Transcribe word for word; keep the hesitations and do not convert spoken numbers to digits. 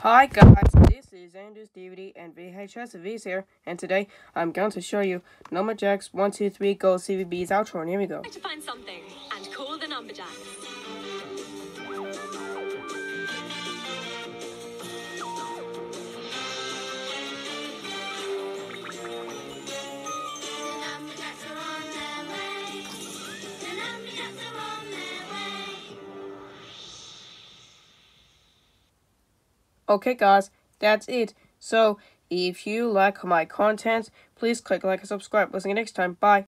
Hi guys, this is Andrew's D V D and V H S V's here, and today I'm going to show you Numberblocks one two three Go Cbeebies outro, and here we go. To find something and call the Numberjacks. Okay guys, that's it. So, if you like my content, please click like and subscribe. We'll see you next time. Bye.